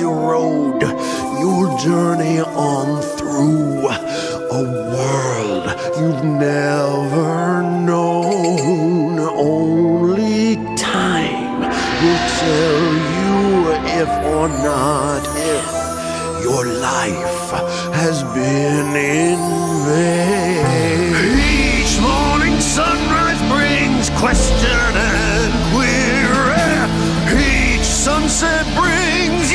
road you'll journey on through a world you've never known. Only time will tell you if or not if your life has been in vain. Each morning sunrise brings question and query. Each sunset brings